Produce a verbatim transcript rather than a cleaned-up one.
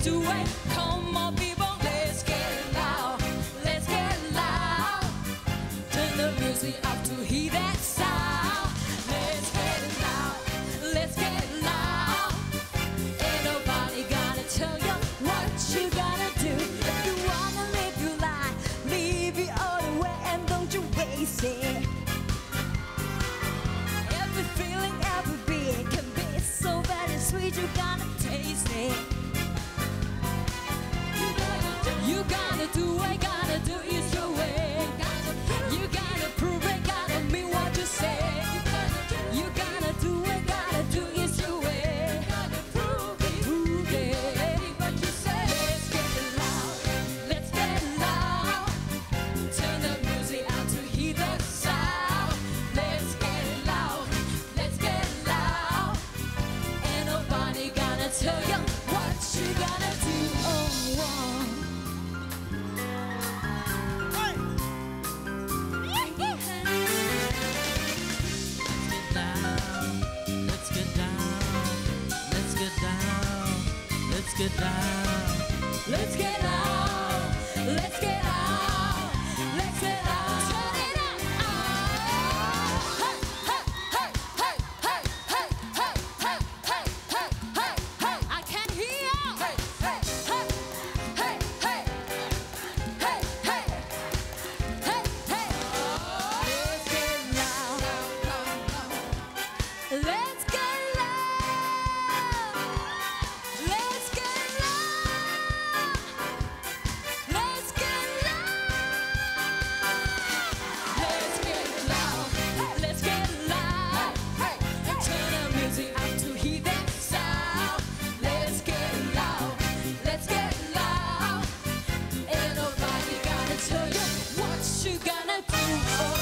to wait. Come on, people, let's get loud. Let's get loud. Turn the music up to hear that sound. Let's get loud. Let's get loud. Ain't nobody gonna tell you what you gotta do. If you wanna live your life, live it all the way and don't you waste it. Every feeling, every beat can be so very sweet. You gotta taste it. You gotta do what you gotta do is your way. You gotta prove it, gotta mean what you say. You gotta do what you gotta do is your way. Prove it, prove it, what you say. Let's get loud, let's get loud. Turn the music out to hear the sound. Let's get loud, let's get loud. Ain't nobody gonna tell you what you gotta do. Oh, oh. Let's get down. Let's get out. Let's get out. Let's get out. Turn it up. Hey, hey, hey, hey, hey, hey, hey, hey, hey, hey, hey, hey. I can't hear you. Hey, hey, hey, hey, hey, hey, hey, hey, hey. Let's get loud. Let's get loud. Let's get loud. Let's get loud. Let's get loud. Let's get loud. Hey, turn the music up to hear that sound. Let's get loud. Let's get loud. Ain't nobody gonna tell you what you gonna do.